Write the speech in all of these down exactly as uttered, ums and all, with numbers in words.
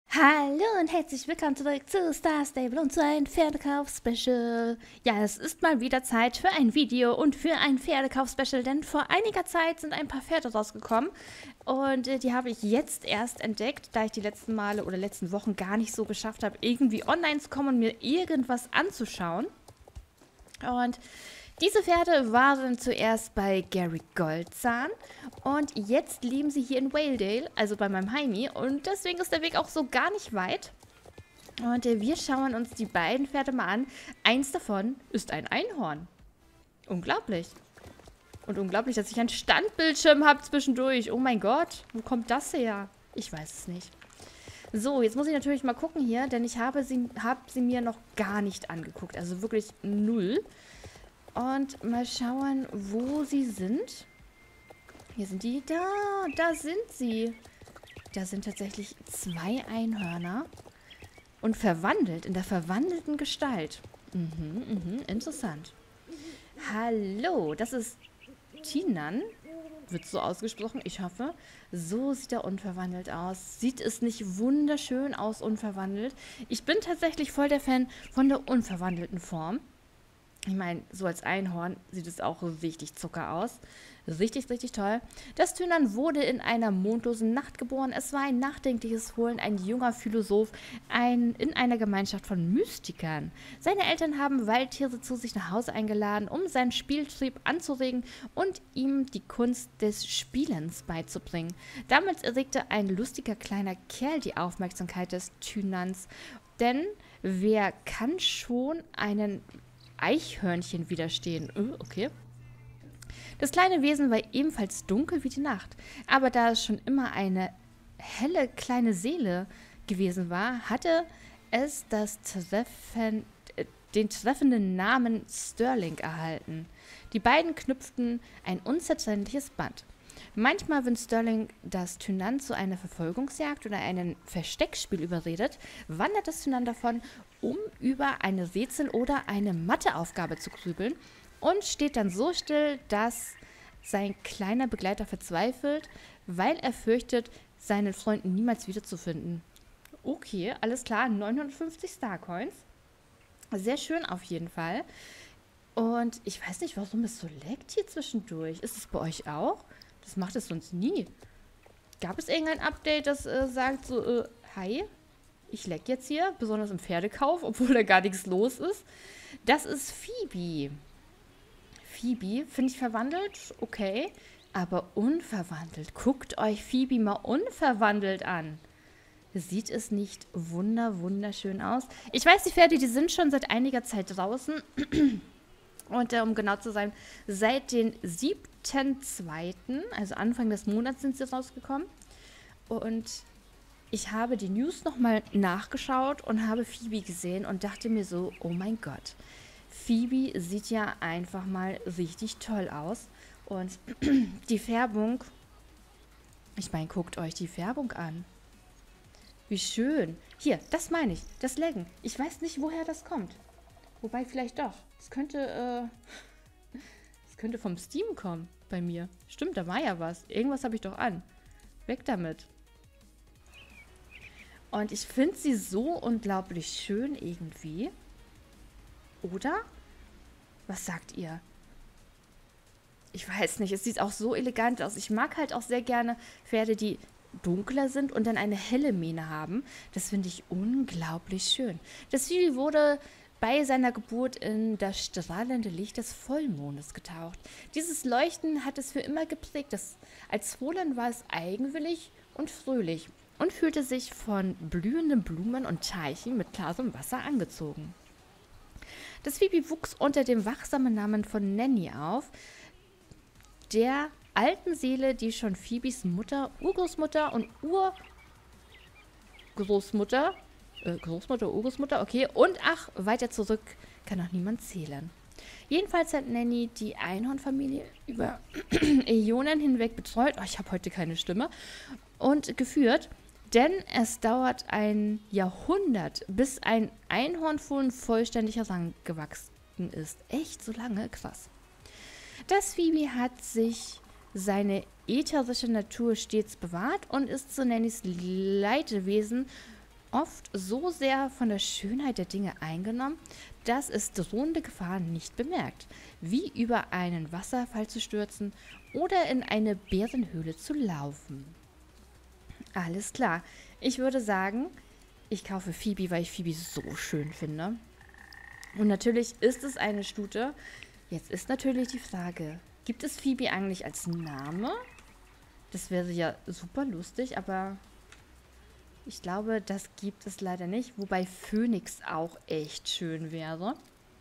Hallo und herzlich willkommen zurück zu Star Stable und zu einem Pferdekauf-Special. Ja, es ist mal wieder Zeit für ein Video und für ein Pferdekauf-Special, denn vor einiger Zeit sind ein paar Pferde rausgekommen und äh, die habe ich jetzt erst entdeckt, da ich die letzten Male oder letzten Wochen gar nicht so geschafft habe, irgendwie online zu kommen und mir irgendwas anzuschauen. Und diese Pferde waren zuerst bei Gary Goldzahn und jetzt leben sie hier in Waledale, also bei meinem Heimi. Und deswegen ist der Weg auch so gar nicht weit. Und äh, wir schauen uns die beiden Pferde mal an. Eins davon ist ein Einhorn. Unglaublich. Und unglaublich, dass ich einen Standbildschirm habe zwischendurch. Oh mein Gott, wo kommt das her? Ich weiß es nicht. So, jetzt muss ich natürlich mal gucken hier, denn ich habe sie, hab sie mir noch gar nicht angeguckt. Also wirklich null. Und mal schauen, wo sie sind. Hier sind die. Da, da sind sie. Da sind tatsächlich zwei Einhörner. Und verwandelt, in der verwandelten Gestalt. Mhm, mhm, interessant. Hallo, das ist Tinan. Wird so ausgesprochen, ich hoffe. So sieht er unverwandelt aus. Sieht es nicht wunderschön aus, unverwandelt? Ich bin tatsächlich voll der Fan von der unverwandelten Form. Ich meine, so als Einhorn sieht es auch richtig Zucker aus. Richtig, richtig toll. Das Tünnern wurde in einer mondlosen Nacht geboren. Es war ein nachdenkliches Fohlen, ein junger Philosoph, ein, in einer Gemeinschaft von Mystikern. Seine Eltern haben Waldtiere zu sich nach Hause eingeladen, um seinen Spieltrieb anzuregen und ihm die Kunst des Spielens beizubringen. Damit erregte ein lustiger kleiner Kerl die Aufmerksamkeit des Tünners. Denn wer kann schon einen Eichhörnchen widerstehen? Oh, okay. Das kleine Wesen war ebenfalls dunkel wie die Nacht, aber da es schon immer eine helle kleine Seele gewesen war, hatte es das Treffen, äh, den treffenden Namen Sterling erhalten. Die beiden knüpften ein unzertrennliches Band. Manchmal, wenn Sterling das Tynant zu einer Verfolgungsjagd oder einem Versteckspiel überredet, wandert das Tynant davon, um über eine Rätsel- oder eine Matheaufgabe zu grübeln und steht dann so still, dass sein kleiner Begleiter verzweifelt, weil er fürchtet, seinen Freund niemals wiederzufinden. Okay, alles klar, neunhundertfünfzig Starcoins. Sehr schön auf jeden Fall. Und ich weiß nicht, warum es so leckt hier zwischendurch. Ist es bei euch auch? Das macht es sonst nie. Gab es irgendein Update, das äh, sagt so, äh, hi, ich leck jetzt hier, besonders im Pferdekauf, obwohl da gar nichts los ist. Das ist Phoebe. Phoebe, finde ich verwandelt, okay, aber unverwandelt. Guckt euch Phoebe mal unverwandelt an. Sieht es nicht wunder, wunderschön aus? Ich weiß, die Pferde, die sind schon seit einiger Zeit draußen. Und äh, um genau zu sein, seit den siebten zweiten, also Anfang des Monats sind sie rausgekommen. Und ich habe die News nochmal nachgeschaut und habe Phoebe gesehen und dachte mir so, oh mein Gott, Phoebe sieht ja einfach mal richtig toll aus. Und die Färbung, ich meine, guckt euch die Färbung an. Wie schön. Hier, das meine ich, das Leggen. Ich weiß nicht, woher das kommt. Wobei vielleicht doch. Es könnte, äh, es könnte vom Steam kommen bei mir. Stimmt, da war ja was. Irgendwas habe ich doch an. Weg damit. Und ich finde sie so unglaublich schön irgendwie. Oder? Was sagt ihr? Ich weiß nicht, es sieht auch so elegant aus. Ich mag halt auch sehr gerne Pferde, die dunkler sind und dann eine helle Mähne haben. Das finde ich unglaublich schön. Das Vieh wurde bei seiner Geburt in das strahlende Licht des Vollmondes getaucht. Dieses Leuchten hat es für immer geprägt. Das, als Fohlen war es eigenwillig und fröhlich und fühlte sich von blühenden Blumen und Teichen mit klarem Wasser angezogen. Das Phoebe wuchs unter dem wachsamen Namen von Nanny auf, der alten Seele, die schon Phoebes Mutter, Urgroßmutter und Urgroßmutter, äh, Großmutter, Urgroßmutter, okay, und ach, weiter zurück kann noch niemand zählen. Jedenfalls hat Nanny die Einhornfamilie über Äonen hinweg betreut, oh, ich habe heute keine Stimme, und geführt, denn es dauert ein Jahrhundert, bis ein Einhornfohlen vollständig herangewachsen ist. Echt so lange? Krass. Das Phoebe hat sich seine ätherische Natur stets bewahrt und ist zu Nannys Leidwesen oft so sehr von der Schönheit der Dinge eingenommen, dass es drohende Gefahren nicht bemerkt, wie über einen Wasserfall zu stürzen oder in eine Bärenhöhle zu laufen. Alles klar. Ich würde sagen, ich kaufe Phoebe, weil ich Phoebe so schön finde. Und natürlich ist es eine Stute. Jetzt ist natürlich die Frage, gibt es Phoebe eigentlich als Name? Das wäre ja super lustig, aber ich glaube, das gibt es leider nicht. Wobei Phönix auch echt schön wäre.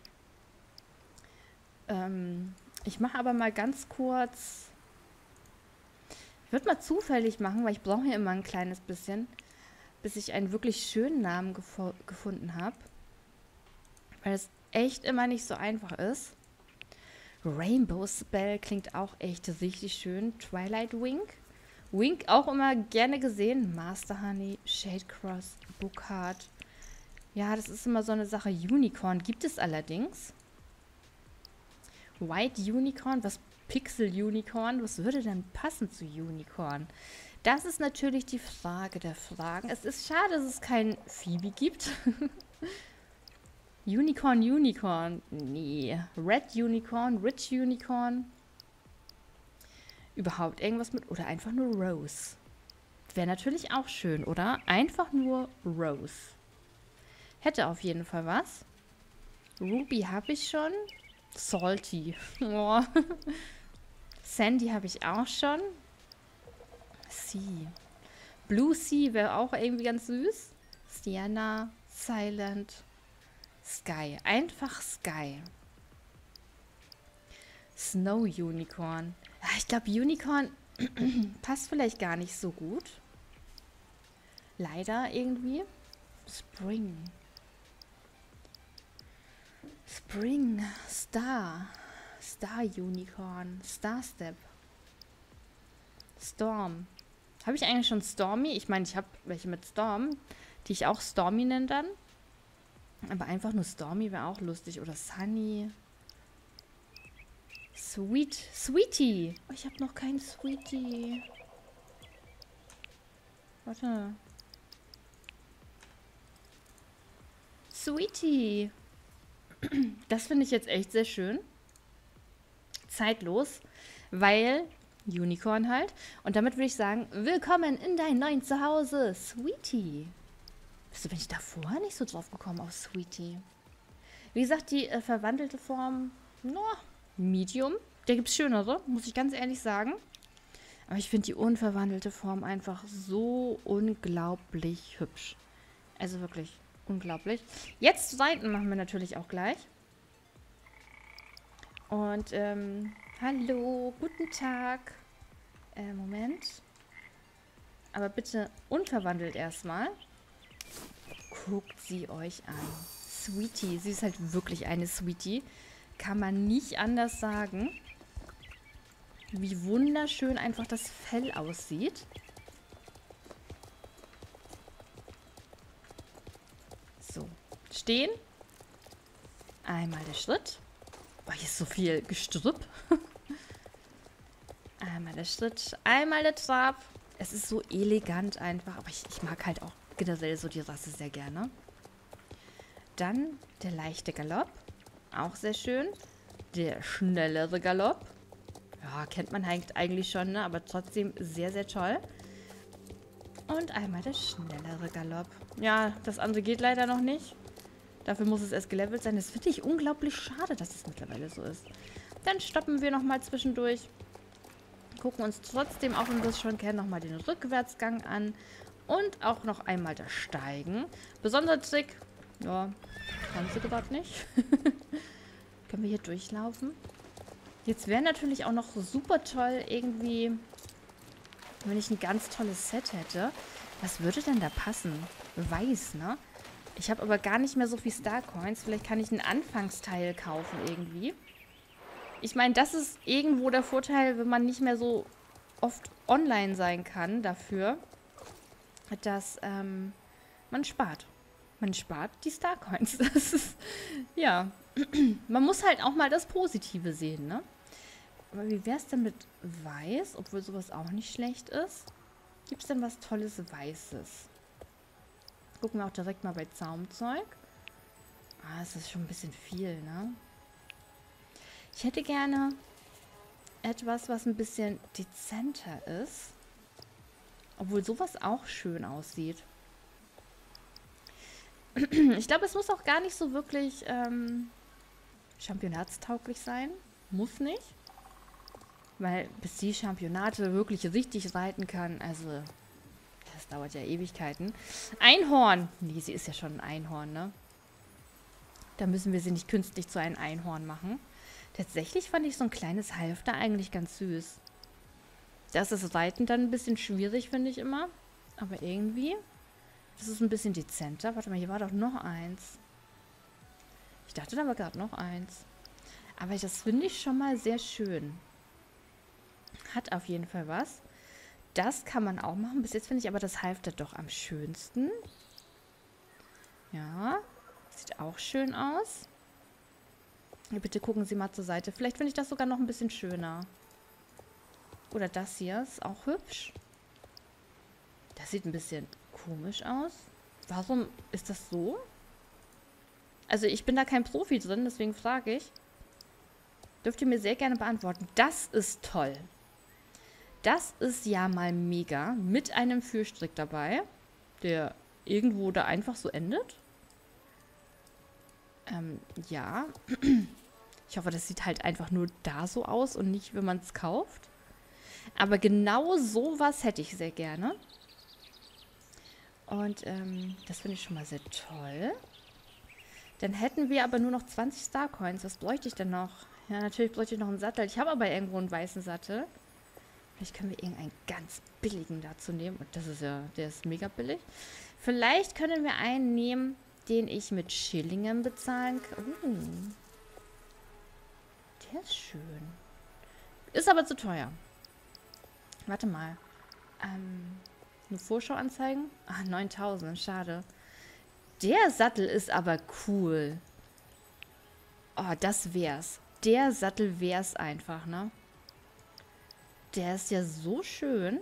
Ähm, ich mache aber mal ganz kurz... Ich würde mal zufällig machen, weil ich brauche hier immer ein kleines bisschen, bis ich einen wirklich schönen Namen gefo- gefunden habe. Weil es echt immer nicht so einfach ist. Rainbow Spell klingt auch echt richtig schön. Twilight Wink. Wink auch immer gerne gesehen. Master Honey, Shadecross, Bookheart. Ja, das ist immer so eine Sache. Unicorn gibt es allerdings. White Unicorn, was Pixel Unicorn, was würde denn passen zu Unicorn? Das ist natürlich die Frage der Fragen. Es ist schade, dass es kein Phoebe gibt. Unicorn, Unicorn. Nee. Red Unicorn, Rich Unicorn. Überhaupt irgendwas mit... Oder einfach nur Rose. Wäre natürlich auch schön, oder? Einfach nur Rose. Hätte auf jeden Fall was. Ruby habe ich schon. Salty. Oh. Sandy habe ich auch schon. Sea. Blue Sea wäre auch irgendwie ganz süß. Sienna. Silent. Sky. Einfach Sky. Snow Unicorn. Ja, ich glaube, Unicorn passt vielleicht gar nicht so gut. Leider irgendwie. Spring. Spring. Star. Star Unicorn. Star Step. Storm. Habe ich eigentlich schon Stormy? Ich meine, ich habe welche mit Storm, die ich auch Stormy nenne dann. Aber einfach nur Stormy wäre auch lustig. Oder Sunny. Sweet. Sweetie. Oh, ich habe noch keinen Sweetie. Warte. Sweetie. Das finde ich jetzt echt sehr schön. Zeitlos. Weil Unicorn halt. Und damit würde ich sagen, willkommen in dein neuen Zuhause, Sweetie. Wieso bin ich davor nicht so drauf gekommen auf Sweetie? Wie gesagt, die äh, verwandelte Form, no, Medium. Der gibt es schönere, muss ich ganz ehrlich sagen. Aber ich finde die unverwandelte Form einfach so unglaublich hübsch. Also wirklich unglaublich. Jetzt Seiten machen wir natürlich auch gleich. Und, ähm, hallo, guten Tag. Äh, Moment. Aber bitte unverwandelt erstmal. Guckt sie euch an. Sweetie. Sie ist halt wirklich eine Sweetie. Kann man nicht anders sagen. Wie wunderschön einfach das Fell aussieht. So. Stehen. Einmal der Schritt. Boah, hier ist so viel Gestrüpp. Einmal der Schritt. Einmal der Trab. Es ist so elegant einfach. Aber ich, ich mag halt auch generell so die Rasse sehr gerne. Dann der leichte Galopp. Auch sehr schön. Der schnellere Galopp. Ja, kennt man eigentlich schon, ne? Aber trotzdem sehr, sehr toll. Und einmal der schnellere Galopp. Ja, das andere geht leider noch nicht. Dafür muss es erst gelevelt sein. Das finde ich unglaublich schade, dass es mittlerweile so ist. Dann stoppen wir nochmal zwischendurch. Gucken uns trotzdem, auch wenn wir es schon kennen, nochmal den Rückwärtsgang an. Und auch noch einmal das Steigen. Besonderer Trick. Ja, haben sie gerade nicht. Können wir hier durchlaufen? Jetzt wäre natürlich auch noch super toll irgendwie, wenn ich ein ganz tolles Set hätte. Was würde denn da passen? Weiß, ne? Ich habe aber gar nicht mehr so viel Starcoins. Vielleicht kann ich einen Anfangsteil kaufen irgendwie. Ich meine, das ist irgendwo der Vorteil, wenn man nicht mehr so oft online sein kann dafür, dass ähm, man spart. Man spart die Starcoins. Das ist, ja, man muss halt auch mal das Positive sehen, ne? Aber wie wäre es denn mit Weiß, obwohl sowas auch nicht schlecht ist? Gibt es denn was Tolles Weißes? Gucken wir auch direkt mal bei Zaumzeug. Ah, es ist schon ein bisschen viel, ne? Ich hätte gerne etwas, was ein bisschen dezenter ist. Obwohl sowas auch schön aussieht. Ich glaube, es muss auch gar nicht so wirklich ähm, championatstauglich sein. Muss nicht. Weil bis die Championate wirklich richtig reiten kann, also das dauert ja Ewigkeiten. Einhorn! Nee, sie ist ja schon ein Einhorn, ne? Da müssen wir sie nicht künstlich zu einem Einhorn machen. Tatsächlich fand ich so ein kleines Halfter eigentlich ganz süß. Das ist Reiten dann ein bisschen schwierig, finde ich immer. Aber irgendwie, das ist ein bisschen dezenter. Warte mal, hier war doch noch eins. Ich dachte, da war gerade noch eins. Aber das finde ich schon mal sehr schön. Hat auf jeden Fall was. Das kann man auch machen. Bis jetzt finde ich aber das Halfter doch am schönsten. Ja, sieht auch schön aus. Bitte gucken Sie mal zur Seite. Vielleicht finde ich das sogar noch ein bisschen schöner. Oder das hier ist auch hübsch. Das sieht ein bisschen komisch aus. Warum ist das so? Also ich bin da kein Profi drin, deswegen frage ich. Dürft ihr mir sehr gerne beantworten. Das ist toll. Das ist ja mal mega. Mit einem Führstrick dabei, der irgendwo da einfach so endet. Ähm, ja. Ich hoffe, das sieht halt einfach nur da so aus und nicht, wenn man es kauft. Aber genau sowas hätte ich sehr gerne. Und ähm, das finde ich schon mal sehr toll. Dann hätten wir aber nur noch zwanzig Starcoins. Was bräuchte ich denn noch? Ja, natürlich bräuchte ich noch einen Sattel. Ich habe aber irgendwo einen weißen Sattel. Vielleicht können wir irgendeinen ganz billigen dazu nehmen. Und das ist ja, der ist mega billig. Vielleicht können wir einen nehmen, den ich mit Schillingen bezahlen kann. Uh, der ist schön. Ist aber zu teuer. Warte mal. Ähm, eine Vorschau anzeigen? Ah, neuntausend, schade. Der Sattel ist aber cool. Oh, das wär's. Der Sattel wär's einfach, ne? Der ist ja so schön.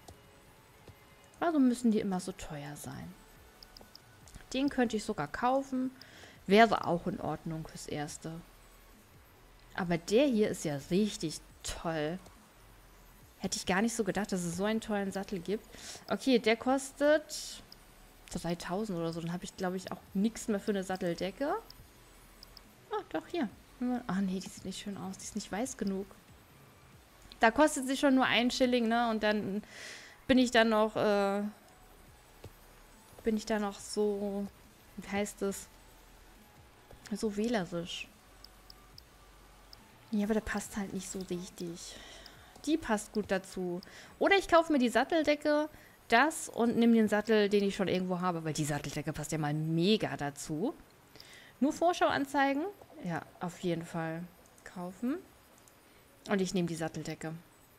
Warum müssen die immer so teuer sein? Den könnte ich sogar kaufen. Wäre auch in Ordnung fürs Erste. Aber der hier ist ja richtig toll. Hätte ich gar nicht so gedacht, dass es so einen tollen Sattel gibt. Okay, der kostet dreitausend oder so. Dann habe ich, glaube ich, auch nichts mehr für eine Satteldecke. Ah, doch, hier. Ach nee, die sieht nicht schön aus. Die ist nicht weiß genug. Da kostet sie schon nur ein Schilling, ne? Und dann bin ich dann noch, äh, bin ich da noch so, wie heißt es? So wählerisch. Ja, aber der passt halt nicht so richtig. Die passt gut dazu. Oder ich kaufe mir die Satteldecke, das und nehme den Sattel, den ich schon irgendwo habe, weil die Satteldecke passt ja mal mega dazu. Nur Vorschau anzeigen? Ja, auf jeden Fall kaufen. Und ich nehme die Satteldecke.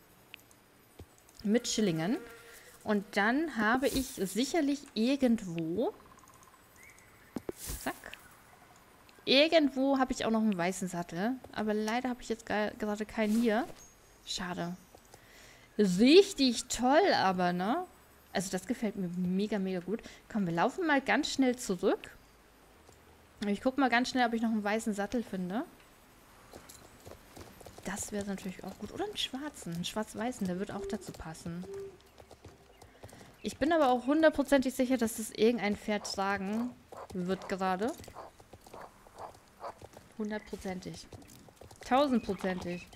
Mit Schillingen. Und dann habe ich sicherlich irgendwo... Zack. Irgendwo habe ich auch noch einen weißen Sattel. Aber leider habe ich jetzt gerade keinen hier. Schade. Richtig toll aber, ne? Also das gefällt mir mega, mega gut. Komm, wir laufen mal ganz schnell zurück. Ich gucke mal ganz schnell, ob ich noch einen weißen Sattel finde. Das wäre natürlich auch gut. Oder einen schwarzen. Einen schwarz-weißen, der wird auch dazu passen. Ich bin aber auch hundertprozentig sicher, dass das irgendein Pferd tragen wird gerade. Hundertprozentig. Tausendprozentig.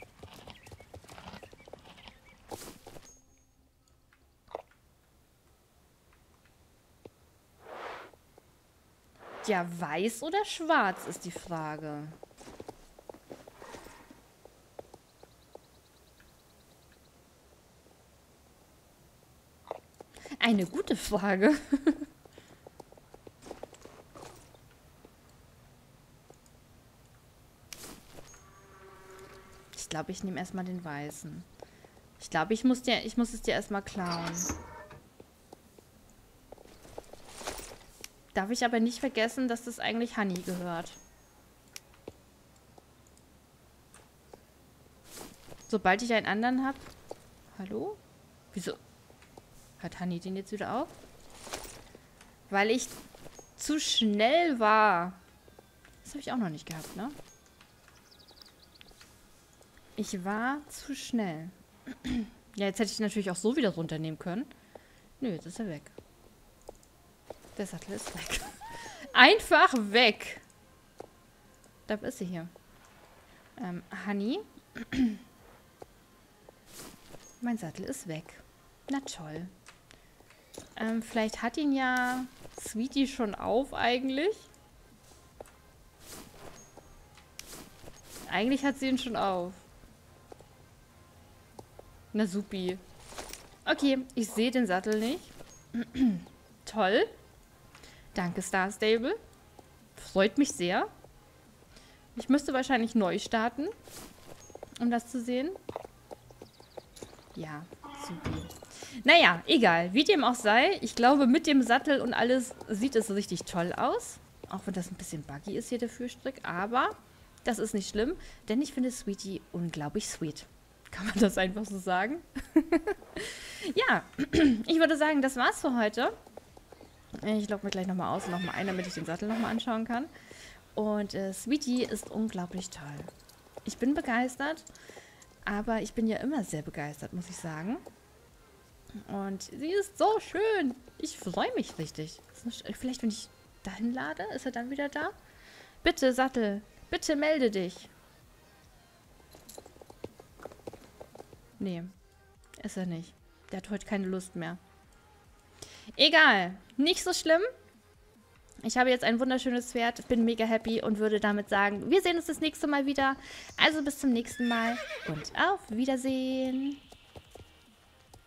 Ja, weiß oder schwarz ist die Frage. Eine gute Frage. Ich glaube, ich nehme erstmal den weißen. Ich glaube, ich muss dir, ich muss es dir erstmal klauen. Darf ich aber nicht vergessen, dass das eigentlich Honey gehört. Sobald ich einen anderen habe. Hallo? Wieso? Hat Honey den jetzt wieder auf? Weil ich zu schnell war. Das habe ich auch noch nicht gehabt, ne? Ich war zu schnell. Ja, jetzt hätte ich natürlich auch so wieder runternehmen können. Nö, jetzt ist er weg. Der Sattel ist weg. Einfach weg. Da ist sie hier. Ähm, Honey. Mein Sattel ist weg. Na toll. Ähm, vielleicht hat ihn ja Sweetie schon auf eigentlich. Eigentlich hat sie ihn schon auf. Na supi. Okay, ich sehe den Sattel nicht. Toll. Danke, Star Stable. Freut mich sehr. Ich müsste wahrscheinlich neu starten, um das zu sehen. Ja, super. Naja, egal. Wie dem auch sei, ich glaube, mit dem Sattel und alles sieht es richtig toll aus. Auch wenn das ein bisschen buggy ist hier, der Führstrick. Aber das ist nicht schlimm, denn ich finde Sweetie unglaublich sweet. Kann man das einfach so sagen? Ja, ich würde sagen, das war's für heute. Ich logge mir gleich nochmal aus und nochmal ein, damit ich den Sattel nochmal anschauen kann. Und äh, Sweetie ist unglaublich toll. Ich bin begeistert, aber ich bin ja immer sehr begeistert, muss ich sagen. Und sie ist so schön. Ich freue mich richtig. Vielleicht, wenn ich dahin lade, ist er dann wieder da? Bitte, Sattel, bitte melde dich. Nee, ist er nicht. Der hat heute keine Lust mehr. Egal, nicht so schlimm. Ich habe jetzt ein wunderschönes Pferd, bin mega happy und würde damit sagen, wir sehen uns das nächste Mal wieder. Also bis zum nächsten Mal und auf Wiedersehen.